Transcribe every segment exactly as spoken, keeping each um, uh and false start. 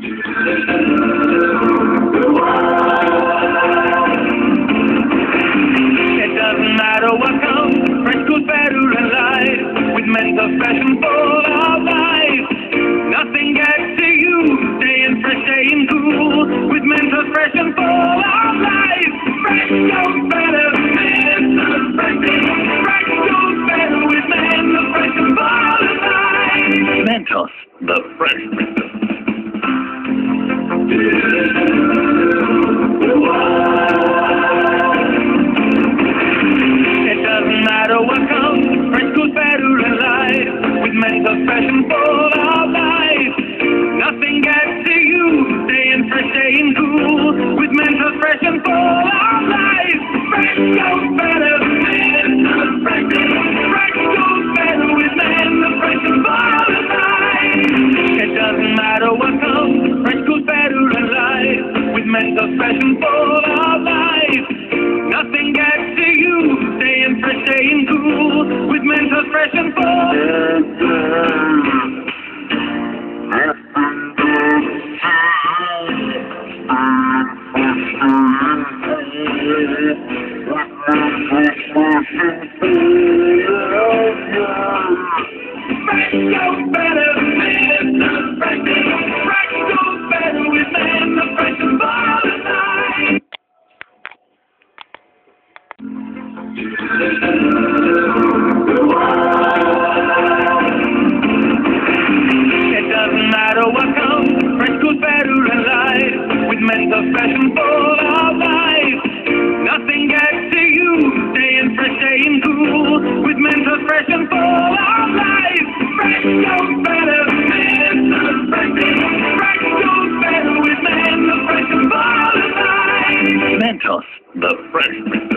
It doesn't matter what comes, fresh, good, better, and light, with mental fashion full of life. Nothing gets to you, staying fresh, staying cool, with mental fresh and full of life. Fresh goes better, mental fresh, fresh goes better with mental fresh and full of life. Mentos, the fresh mental. It doesn't matter what comes, fresh, good, better, and light, with mental fresh and full of life. Nothing gets to you, staying fresh, staying cool, with mental fresh and full of life. Fresh goes better, mental fresh, fresh goes better with mental fresh and full of life. It doesn't matter what comes, fresh, good, better, and light, with mental fresh and full of life. Nothing gets to you, staying fresh, staying cool, with mental fresh and full. Fresh goes better, mental fresh, fresh goes better with mental fresh and full of life. It doesn't matter what comes, fresh, good, better, and light, with mental fresh and full of life. Nothing gets to you, staying fresh, staying cool, with mental fresh and full of life. Fresh goes better, mental fresh, fresh goes better with mental fresh and full of life. Mentos, the fresh mental.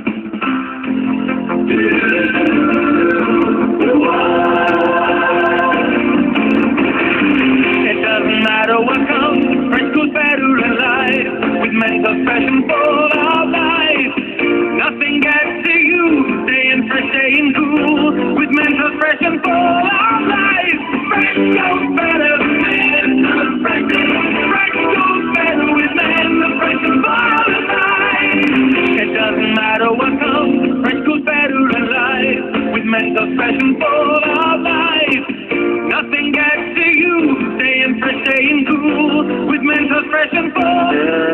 It doesn't matter what comes, fresh, good, better, and light, with mental fresh and full of life. Nothing gets to you, staying fresh, staying cool, with mental fresh and full of life. Fresh goes better, mental fresh, fresh goes better with mental fresh and full of life. It doesn't matter what comes, fresh, good, better, and light, with mental fresh and full of life. Nothing gets to you, staying fresh, staying cool, with mental fresh and full.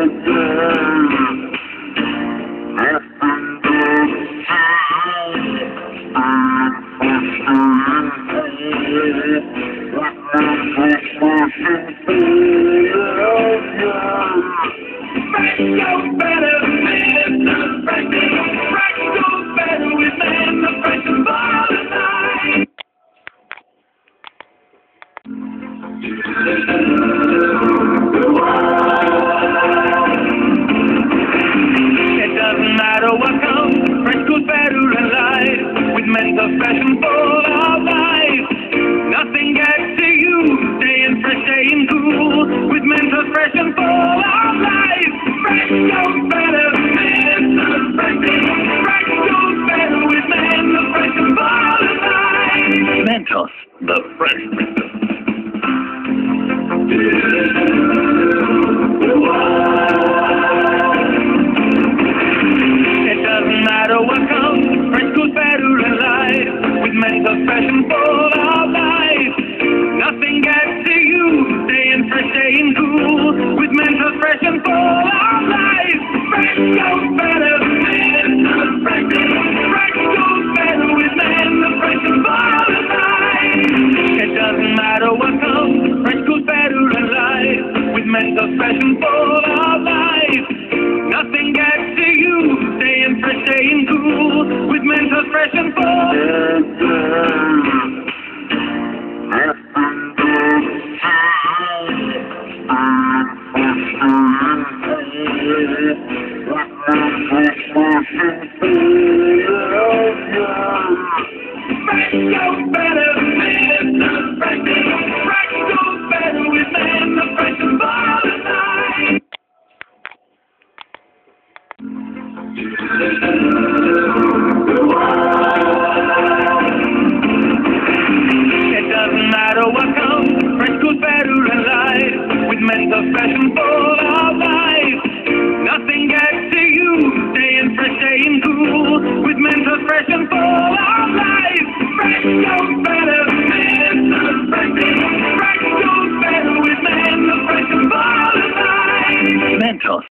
Fresh goes better, mental fresh, fresh goes better with mental fresh and full of life. It doesn't matter what comes, fresh, good, better, and light, with mental fresh and full of life. Nothing gets to you, staying fresh, staying cool, with mental fresh and full of life. Fresh goes better, mental fresh, fresh goes better with mental fresh and full of life. Mentos, the fresh mental. It doesn't matter what comes, fresh, good, better, and light, with mental fresh and full of life. Nothing gets to you, staying fresh, staying cool, with mental fresh and full of life. Fresh goes better, mental fresh, fresh goes better with mental fresh and full of life. It doesn't matter what comes, fresh, good, better, and light, with mental fresh and full of life. Nothing gets to you, staying fresh, staying cool, with mental fresh and full. Fresh goes better, mental fresh, fresh goes better with mental fresh and full of life. It doesn't matter what comes, fresh, good, better, and light, with mental tell us.